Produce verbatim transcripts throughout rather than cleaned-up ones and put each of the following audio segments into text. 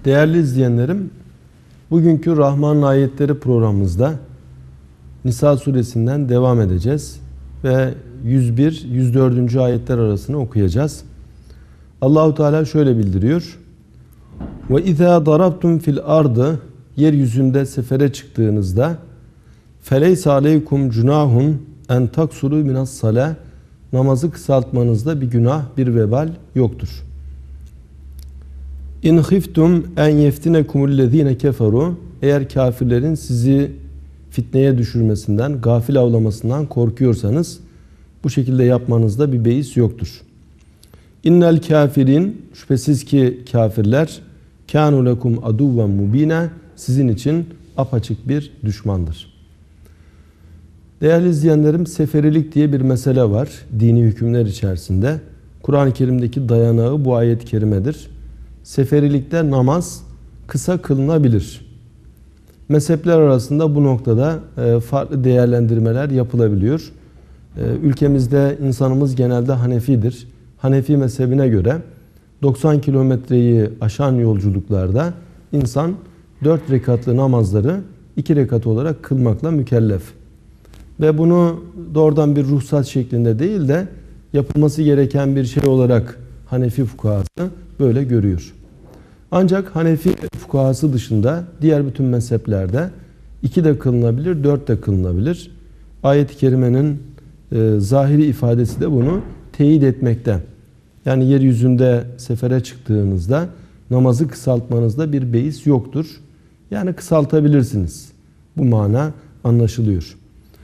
Değerli izleyenlerim, bugünkü Rahman'ın ayetleri programımızda Nisa suresinden devam edeceğiz ve yüz bir yüz dördüncü ayetler arasını okuyacağız. Allahu Teala şöyle bildiriyor: Ve izâ darabtum fil ardı, yeryüzünde sefere çıktığınızda, feleyse aleykum cunahun en taksuru minas salâ, namazı kısaltmanızda bir günah, bir vebal yoktur. İn khiftum en yeftinekumullezine keferu, eğer kafirlerin sizi fitneye düşürmesinden, gafil avlamasından korkuyorsanız bu şekilde yapmanızda bir beis yoktur. İnnel kafirin, şüphesiz ki kafirler, kânu lekum aduven mubîne, sizin için apaçık bir düşmandır. Değerli izleyenlerim, seferilik diye bir mesele var dini hükümler içerisinde. Kur'an-ı Kerim'deki dayanağı bu ayet-i kerimedir. Seferilikte namaz kısa kılınabilir. Mezhepler arasında bu noktada farklı değerlendirmeler yapılabiliyor. Ülkemizde insanımız genelde Hanefidir. Hanefi mezhebine göre doksan kilometreyi aşan yolculuklarda insan dört rekatlı namazları iki rekat olarak kılmakla mükellef. Ve bunu doğrudan bir ruhsat şeklinde değil de yapılması gereken bir şey olarak Hanefi fukahası böyle görüyor. Ancak Hanefi fukahası dışında diğer bütün mezheplerde iki de kılınabilir, dört de kılınabilir. Ayet-i kerimenin e, zahiri ifadesi de bunu teyit etmekte. Yani yeryüzünde sefere çıktığınızda namazı kısaltmanızda bir beis yoktur. Yani kısaltabilirsiniz. Bu mana anlaşılıyor.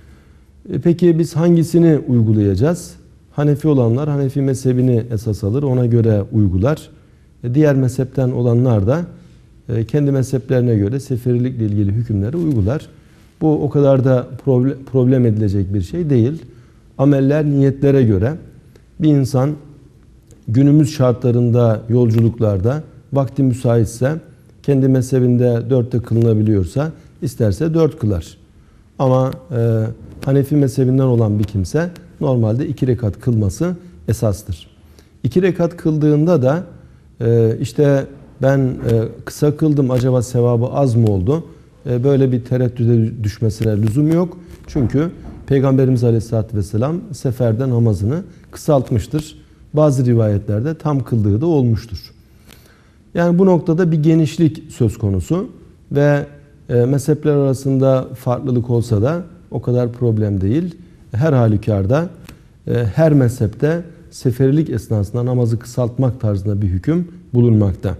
E peki biz hangisini uygulayacağız? Hanefi olanlar Hanefi mezhebini esas alır, ona göre uygular. E diğer mezhepten olanlar da e, kendi mezheplerine göre seferilikle ilgili hükümleri uygular. Bu o kadar da problem, problem edilecek bir şey değil. Ameller niyetlere göre. Bir insan günümüz şartlarında, yolculuklarda vakti müsaitse, kendi mezhebinde dörtte kılınabiliyorsa isterse dört kılar. Ama e, Hanefi mezhebinden olan bir kimse normalde iki rekat kılması esastır. İki rekat kıldığında da e, işte ben e, kısa kıldım, acaba sevabı az mı oldu? E, böyle bir tereddüde düşmesine lüzum yok. Çünkü Peygamberimiz Aleyhisselatü Vesselam seferde namazını kısaltmıştır. Bazı rivayetlerde tam kıldığı da olmuştur. Yani bu noktada bir genişlik söz konusu ve e, mezhepler arasında farklılık olsa da o kadar problem değil. Her halükarda e, her mezhepte seferilik esnasında namazı kısaltmak tarzında bir hüküm bulunmakta.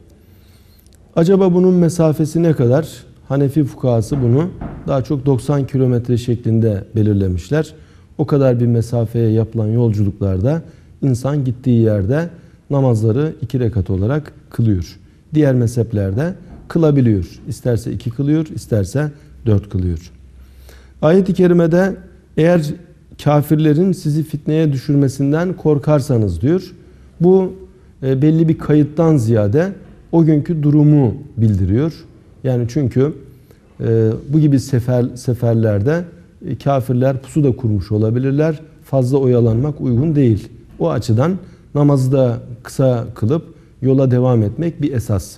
Acaba bunun mesafesi ne kadar? Hanefi fukahası bunu daha çok doksan kilometre şeklinde belirlemişler. O kadar bir mesafeye yapılan yolculuklarda insan gittiği yerde namazları iki rekat olarak kılıyor. Diğer mezheplerde kılabiliyor. İsterse iki kılıyor, isterse dört kılıyor. Ayet-i kerimede eğer kafirlerin sizi fitneye düşürmesinden korkarsanız diyor. Bu e, belli bir kayıttan ziyade o günkü durumu bildiriyor. Yani çünkü e, bu gibi sefer, seferlerde e, kafirler pusu da kurmuş olabilirler. Fazla oyalanmak uygun değil. O açıdan namazı da kısa kılıp yola devam etmek bir esas.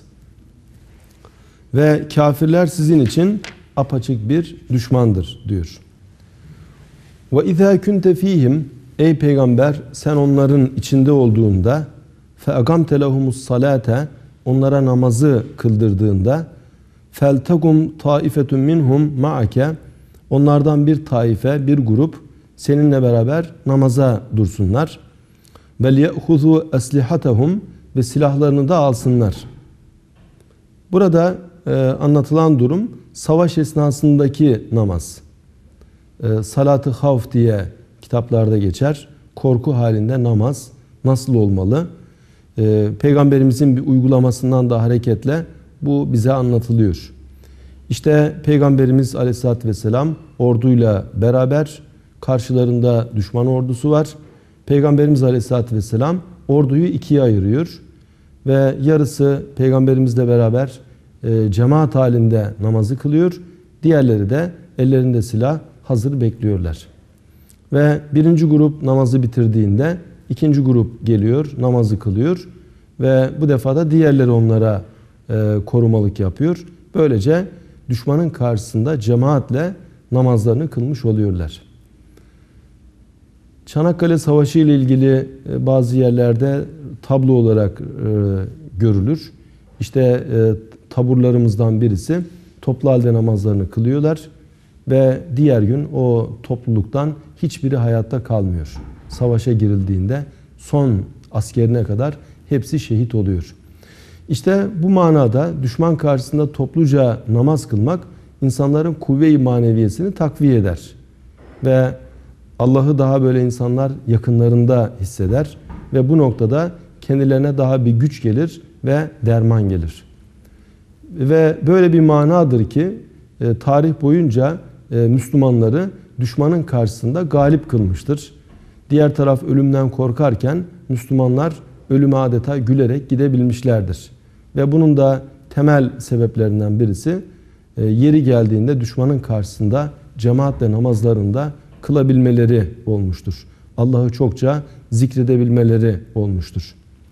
Ve kafirler sizin için apaçık bir düşmandır diyor. Ve izâ kunte fîhim, ey peygamber sen onların içinde olduğunda, fe agamte lehumus salate, onlara namazı kıldırdığında, feltegum taifetun minhum ma'ake, onlardan bir taife, bir grup seninle beraber namaza dursunlar. Vel ye'huzu eslihatehum, ve silahlarını da alsınlar. Burada e, anlatılan durum savaş esnasındaki namaz. E, Salat-ı havf diye kitaplarda geçer. Korku halinde namaz nasıl olmalı? E, Peygamberimizin bir uygulamasından da hareketle bu bize anlatılıyor. İşte Peygamberimiz Aleyhisselatü Vesselam orduyla beraber, karşılarında düşman ordusu var. Peygamberimiz Aleyhisselatü Vesselam orduyu ikiye ayırıyor. Ve yarısı Peygamberimizle beraber e, cemaat halinde namazı kılıyor. Diğerleri de ellerinde silah hazır bekliyorlar. Ve birinci grup namazı bitirdiğinde ikinci grup geliyor, namazı kılıyor. Ve bu defa da diğerleri onlara e, korumalık yapıyor. Böylece düşmanın karşısında cemaatle namazlarını kılmış oluyorlar. Çanakkale Savaşı ile ilgili e, bazı yerlerde tablo olarak e, görülür. İşte e, taburlarımızdan birisi toplu halde namazlarını kılıyorlar ve diğer gün o topluluktan hiçbiri hayatta kalmıyor. Savaşa girildiğinde son askerine kadar hepsi şehit oluyor. İşte bu manada düşman karşısında topluca namaz kılmak insanların kuvve-i maneviyesini takviye eder. Ve Allah'ı daha böyle insanlar yakınlarında hisseder ve bu noktada kendilerine daha bir güç gelir ve derman gelir. Ve böyle bir manadır ki e, tarih boyunca e, Müslümanları düşmanın karşısında galip kılmıştır. Diğer taraf ölümden korkarken Müslümanlar ölüme adeta gülerek gidebilmişlerdir. Ve bunun da temel sebeplerinden birisi e, yeri geldiğinde düşmanın karşısında cemaatle namazlarında kılabilmeleri olmuştur. Allah'ı çokça zikredebilmeleri olmuştur.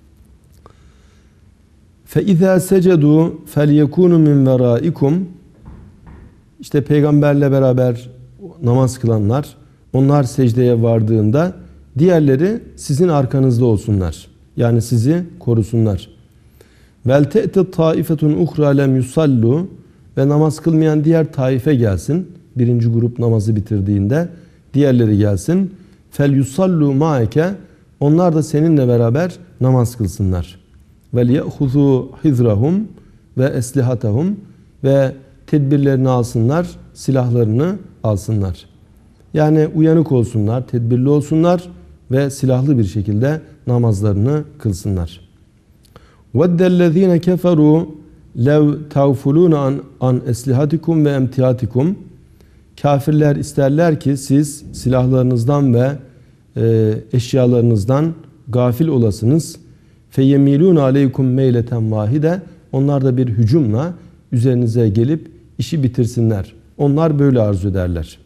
فَاِذَا سَجَدُوا فَلْيَكُونُ مِنْ وَرَائِكُمْ İşte peygamberle beraber namaz kılanlar, onlar secdeye vardığında diğerleri sizin arkanızda olsunlar. Yani sizi korusunlar. وَلْتَأْتِ طَائِفَةٌ اُخْرَى لَمْ يُصَلُّوا Ve namaz kılmayan diğer taife gelsin. Birinci grup namazı bitirdiğinde diğerleri gelsin. فَلْيُصَلُّوا مَعَكَ Onlar da seninle beraber namaz kılsınlar. وَلْيَأْخُذُوا حِذْرَهُمْ ve eslihatahum ve tedbirlerini alsınlar, silahlarını alsınlar. Yani uyanık olsunlar, tedbirli olsunlar ve silahlı bir şekilde namazlarını kılsınlar. وَدَّ الَّذ۪ينَ كَفَرُوا لَوْ تَغْفُلُونَ an eslihatikum ve emtiyatikum Kafirler isterler ki siz silahlarınızdan ve e, eşyalarınızdan gafil olasınız. فَيَمِيلُونَ عَلَيْكُمْ مَيْلَةً vahide Onlar da bir hücumla üzerinize gelip işi bitirsinler. Onlar böyle arzu ederler.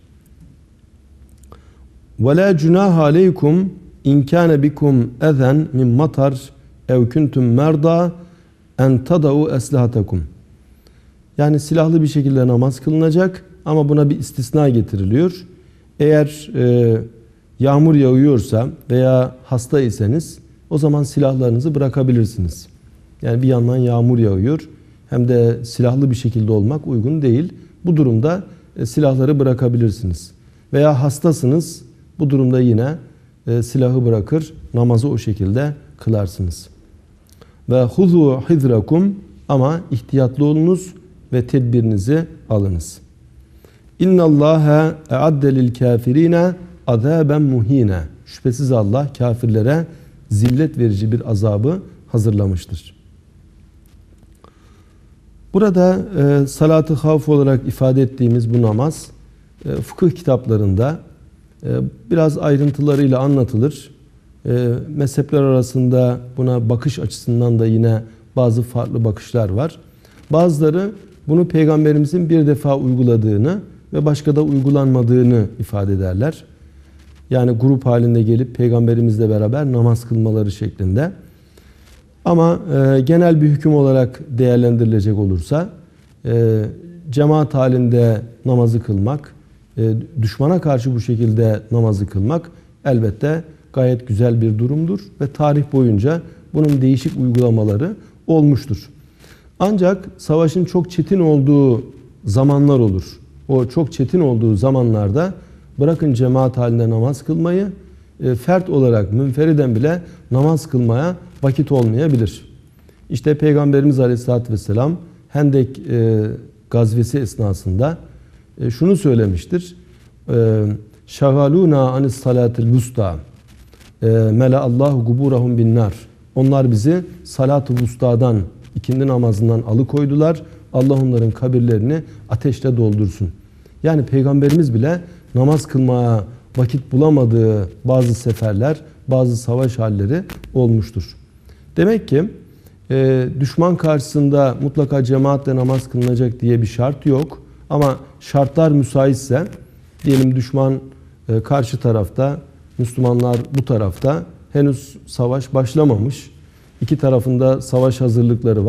وَلَا جُنَاهَ عَلَيْكُمْ اِنْ كَانَ بِكُمْ اَذًا مِنْ مَطَرٍ اَوْ كُنْتُمْ مَرْضَى اَنْ تَضَعُوا اَسْلِحَتَكُمْ Yani silahlı bir şekilde namaz kılınacak ama buna bir istisna getiriliyor. Eğer e, yağmur yağıyorsa veya hasta iseniz o zaman silahlarınızı bırakabilirsiniz. Yani bir yandan yağmur yağıyor hem de silahlı bir şekilde olmak uygun değil. Bu durumda e, silahları bırakabilirsiniz. Veya hastasınız, bu durumda yine e, silahı bırakır, namazı o şekilde kılarsınız. Ve huzu hizrakum ama ihtiyatlı olunuz ve tedbirinizi alınız. İnna Allaha e'adde lil kafirine azaben muhine. Şüphesiz Allah kafirlere zillet verici bir azabı hazırlamıştır. Burada e, salat-ı havf olarak ifade ettiğimiz bu namaz e, fıkıh kitaplarında e, biraz ayrıntılarıyla anlatılır. E, mezhepler arasında buna bakış açısından da yine bazı farklı bakışlar var. Bazıları bunu Peygamberimizin bir defa uyguladığını ve başka da uygulanmadığını ifade ederler. Yani grup halinde gelip Peygamberimizle beraber namaz kılmaları şeklinde. Ama e, genel bir hüküm olarak değerlendirilecek olursa e, cemaat halinde namazı kılmak, e, düşmana karşı bu şekilde namazı kılmak elbette gayet güzel bir durumdur ve tarih boyunca bunun değişik uygulamaları olmuştur. Ancak savaşın çok çetin olduğu zamanlar olur. O çok çetin olduğu zamanlarda bırakın cemaat halinde namaz kılmayı, e, fert olarak münferiden bile namaz kılmaya vakit olmayabilir. İşte Peygamberimiz Aleyhisselatü Vesselam Hendek e, gazvesi esnasında e, şunu söylemiştir. Şagaluna anis salatil vusta mela Allahu guburahum bin nar. Onlar bizi salat-ı vustadan, ikindi namazından alıkoydular. Allah onların kabirlerini ateşle doldursun. Yani Peygamberimiz bile namaz kılmaya vakit bulamadığı bazı seferler, bazı savaş halleri olmuştur. Demek ki e, düşman karşısında mutlaka cemaatle namaz kılınacak diye bir şart yok. Ama şartlar müsaitse, diyelim düşman e, karşı tarafta, Müslümanlar bu tarafta, henüz savaş başlamamış. İki tarafında savaş hazırlıkları var.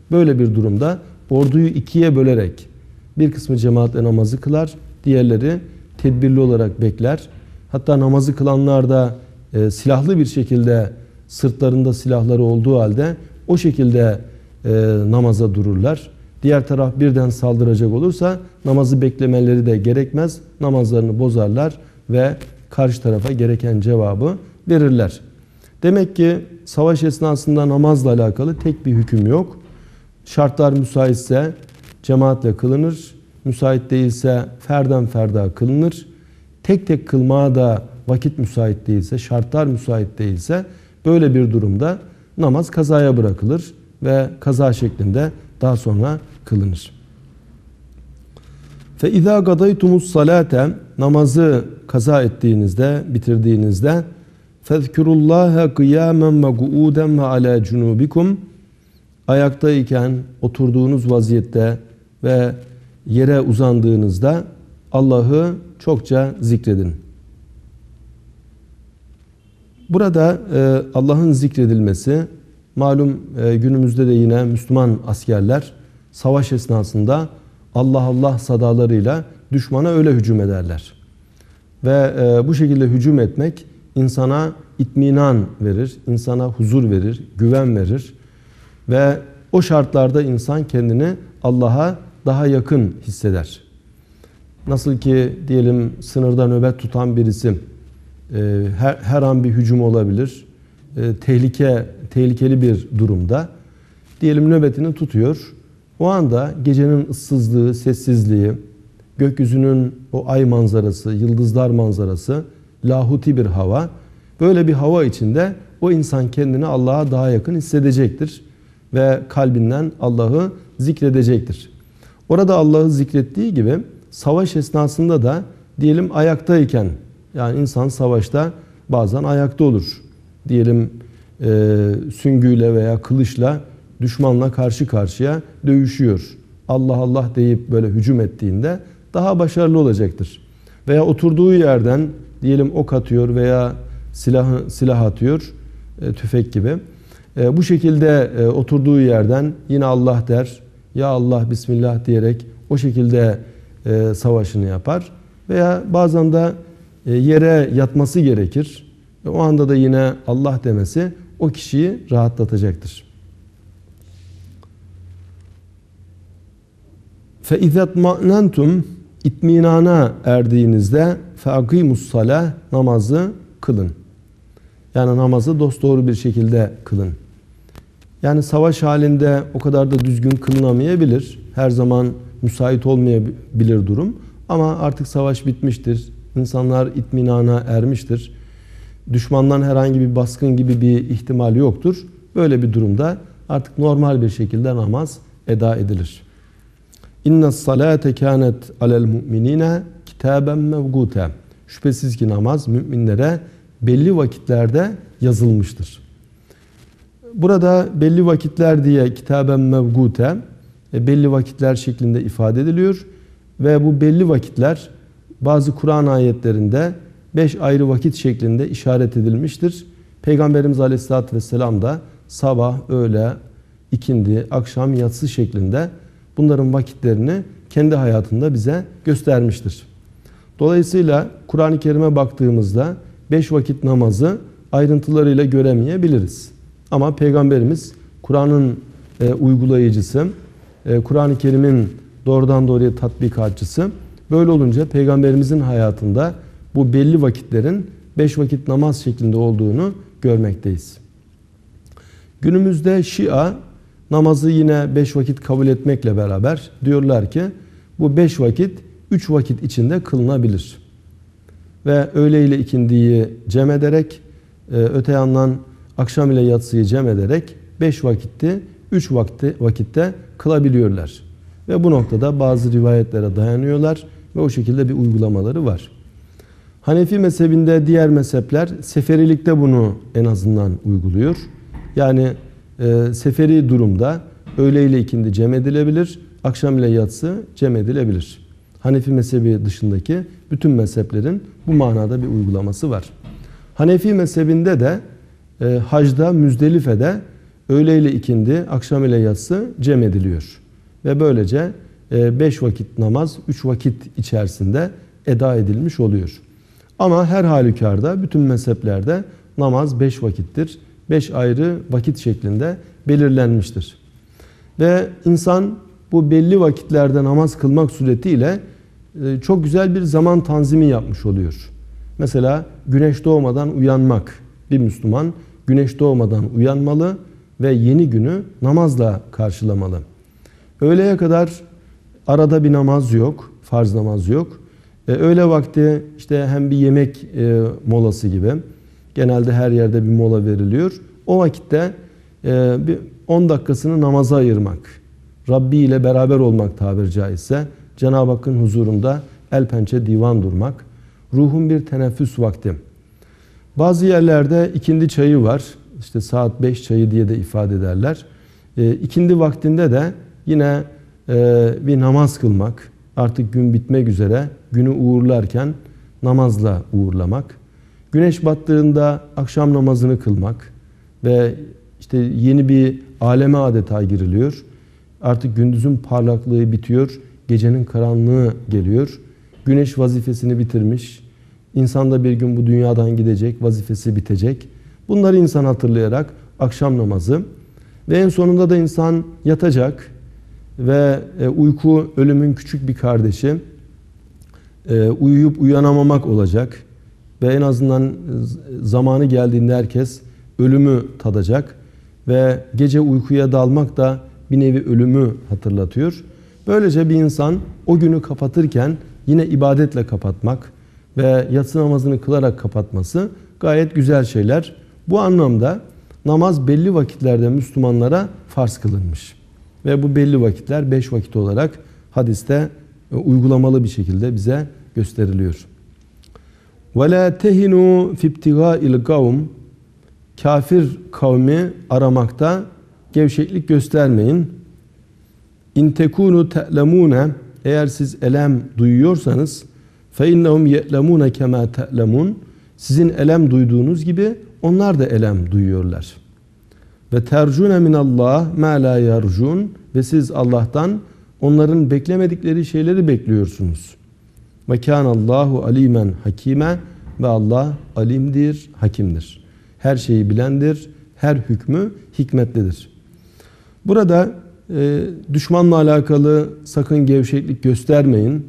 Böyle bir durumda orduyu ikiye bölerek bir kısmı cemaatle namazı kılar, diğerleri tedbirli olarak bekler. Hatta namazı kılanlar da e, silahlı bir şekilde sırtlarında silahları olduğu halde o şekilde e, namaza dururlar. Diğer taraf birden saldıracak olursa namazı beklemeleri de gerekmez. Namazlarını bozarlar ve karşı tarafa gereken cevabı verirler. Demek ki savaş esnasında namazla alakalı tek bir hüküm yok. Şartlar müsaitse cemaatle kılınır. Müsait değilse ferden ferda kılınır. Tek tek kılmaya da vakit müsait değilse, şartlar müsait değilse böyle bir durumda namaz kazaya bırakılır ve kaza şeklinde daha sonra kılınır. Fe izâ gadaytumus salâte, namazı kaza ettiğinizde, bitirdiğinizde fezkurullâhe kıyâmen ve guûden ve alâ cunûbikum, ayaktayken, oturduğunuz vaziyette ve yere uzandığınızda Allah'ı çokça zikredin. Burada e, Allah'ın zikredilmesi, malum e, günümüzde de yine Müslüman askerler savaş esnasında Allah Allah sadalarıyla düşmana öyle hücum ederler. Ve e, bu şekilde hücum etmek insana itminan verir, insana huzur verir, güven verir. Ve o şartlarda insan kendini Allah'a daha yakın hisseder. Nasıl ki diyelim sınırda nöbet tutan birisi e, her, her an bir hücum olabilir. E, tehlike, tehlikeli bir durumda. Diyelim nöbetini tutuyor. O anda gecenin ıssızlığı, sessizliği, gökyüzünün o ay manzarası, yıldızlar manzarası, lahuti bir hava. Böyle bir hava içinde o insan kendini Allah'a daha yakın hissedecektir. Ve kalbinden Allah'ı zikredecektir. Orada Allah'ı zikrettiği gibi savaş esnasında da diyelim ayaktayken, yani insan savaşta bazen ayakta olur. Diyelim e, süngüyle veya kılıçla düşmanla karşı karşıya dövüşüyor. Allah Allah deyip böyle hücum ettiğinde daha başarılı olacaktır. Veya oturduğu yerden diyelim ok atıyor veya silah, silah atıyor, e, tüfek gibi. E, bu şekilde e, oturduğu yerden yine Allah der, ya Allah Bismillah diyerek o şekilde e, savaşını yapar. Veya bazen de e, yere yatması gerekir. E, o anda da yine Allah demesi o kişiyi rahatlatacaktır. فَاِذَا اطْمَأْنَنْتُمْ, itminana erdiğinizde فَاقِيمُ الصَّلَاةِ, namazı kılın. Yani namazı dosdoğru bir şekilde kılın. Yani savaş halinde o kadar da düzgün kılınamayabilir. Her zaman müsait olmayabilir durum. Ama artık savaş bitmiştir. İnsanlar itminana ermiştir. Düşmandan herhangi bir baskın gibi bir ihtimal yoktur. Böyle bir durumda artık normal bir şekilde namaz eda edilir. İnne salate kânet alel mu'minine kitaben mevgûte. Şüphesiz ki namaz müminlere belli vakitlerde yazılmıştır. Burada belli vakitler diye kitaben mevgûte, belli vakitler şeklinde ifade ediliyor. Ve bu belli vakitler bazı Kur'an ayetlerinde beş ayrı vakit şeklinde işaret edilmiştir. Peygamberimiz Aleyhisselatü Vesselam da sabah, öğle, ikindi, akşam, yatsı şeklinde bunların vakitlerini kendi hayatında bize göstermiştir. Dolayısıyla Kur'an-ı Kerim'e baktığımızda beş vakit namazı ayrıntılarıyla göremeyebiliriz. Ama Peygamberimiz Kur'an'ın e, uygulayıcısı, e, Kur'an-ı Kerim'in doğrudan doğruya tatbikatçısı. Böyle olunca Peygamberimizin hayatında bu belli vakitlerin beş vakit namaz şeklinde olduğunu görmekteyiz. Günümüzde Şia namazı yine beş vakit kabul etmekle beraber diyorlar ki bu beş vakit üç vakit içinde kılınabilir. Ve öğle ile ikindiyi cem ederek, öte yandan akşam ile yatsıyı cem ederek beş vakitti üç vakti, vakitte kılabiliyorlar. Ve bu noktada bazı rivayetlere dayanıyorlar ve o şekilde bir uygulamaları var. Hanefi mezhebinde diğer mezhepler seferilikte bunu en azından uyguluyor. Yani e, seferi durumda öğle ile ikindi cem edilebilir, akşam ile yatsı cem edilebilir. Hanefi mezhebi dışındaki bütün mezheplerin bu manada bir uygulaması var. Hanefi mezhebinde de e, hacda, Müzdelife'de öğle ile ikindi, akşam ile yatsı cem ediliyor. Ve böylece beş vakit namaz üç vakit içerisinde eda edilmiş oluyor. Ama her halükarda bütün mezheplerde namaz beş vakittir. beş ayrı vakit şeklinde belirlenmiştir. Ve insan bu belli vakitlerde namaz kılmak suretiyle çok güzel bir zaman tanzimi yapmış oluyor. Mesela güneş doğmadan uyanmak. Bir Müslüman güneş doğmadan uyanmalı ve yeni günü namazla karşılamalı. Öğleye kadar arada bir namaz yok, farz namaz yok. E, öğle vakti işte hem bir yemek e, molası gibi, genelde her yerde bir mola veriliyor. O vakitte e, bir on dakikasını namaza ayırmak, Rabbi ile beraber olmak tabiri caizse, Cenab-ı Hakk'ın huzurunda el pençe divan durmak, ruhun bir teneffüs vakti. Bazı yerlerde ikindi çayı var, işte saat beş çayı diye de ifade ederler. E, ikindi vaktinde de yine e, bir namaz kılmak, artık gün bitmek üzere günü uğurlarken namazla uğurlamak, güneş battığında akşam namazını kılmak ve işte yeni bir aleme adeta giriliyor. Artık gündüzün parlaklığı bitiyor, gecenin karanlığı geliyor. Güneş vazifesini bitirmiş, insan da bir gün bu dünyadan gidecek, vazifesi bitecek. Bunları insan hatırlayarak akşam namazı ve en sonunda da insan yatacak ve uyku ölümün küçük bir kardeşi, uyuyup uyanamamak olacak ve en azından zamanı geldiğinde herkes ölümü tadacak ve gece uykuya dalmak da bir nevi ölümü hatırlatıyor. Böylece bir insan o günü kapatırken yine ibadetle kapatmak ve yatsı namazını kılarak kapatması gayet güzel şeyler. Bu anlamda namaz belli vakitlerde Müslümanlara farz kılınmış. Ve bu belli vakitler beş vakit olarak hadiste uygulamalı bir şekilde bize gösteriliyor. وَلَا تَهِنُوا فِي ابْتِغَاءِ الْقَوْمِ Kafir kavmi aramakta gevşeklik göstermeyin. اِنْ تَكُونُوا تَأْلَمُونَ Eğer siz elem duyuyorsanız فَاِنَّهُمْ يَأْلَمُونَ كَمَا تَأْلَمُونَ Sizin elem duyduğunuz gibi onlar da elem duyuyorlar. Ve tercune minallah ma la yarcun ve siz Allah'tan onların beklemedikleri şeyleri bekliyorsunuz. Ve kânallahu alimen hakime ve Allah alimdir, hakimdir. Her şeyi bilendir, her hükmü hikmetlidir. Burada e, düşmanla alakalı sakın gevşeklik göstermeyin.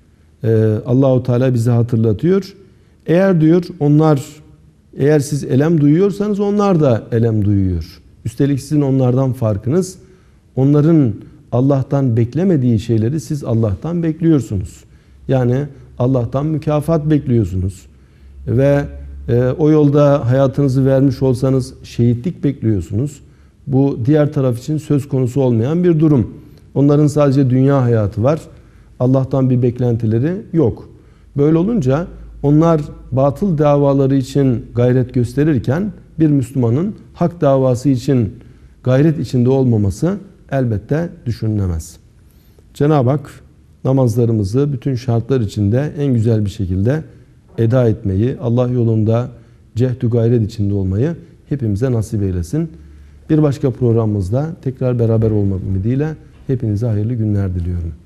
E, Allahu Teala bize hatırlatıyor. Eğer diyor onlar, eğer siz elem duyuyorsanız onlar da elem duyuyor. Üstelik sizin onlardan farkınız, onların Allah'tan beklemediği şeyleri siz Allah'tan bekliyorsunuz. Yani Allah'tan mükafat bekliyorsunuz. Ve e, o yolda hayatınızı vermiş olsanız şehitlik bekliyorsunuz. Bu diğer taraf için söz konusu olmayan bir durum. Onların sadece dünya hayatı var. Allah'tan bir beklentileri yok. Böyle olunca onlar batıl davaları için gayret gösterirken bir Müslümanın hak davası için gayret içinde olmaması elbette düşünülemez. Cenab-ı Hak namazlarımızı bütün şartlar içinde en güzel bir şekilde eda etmeyi, Allah yolunda cehdü gayret içinde olmayı hepimize nasip eylesin. Bir başka programımızda tekrar beraber olmak ümidiyle hepinize hayırlı günler diliyorum.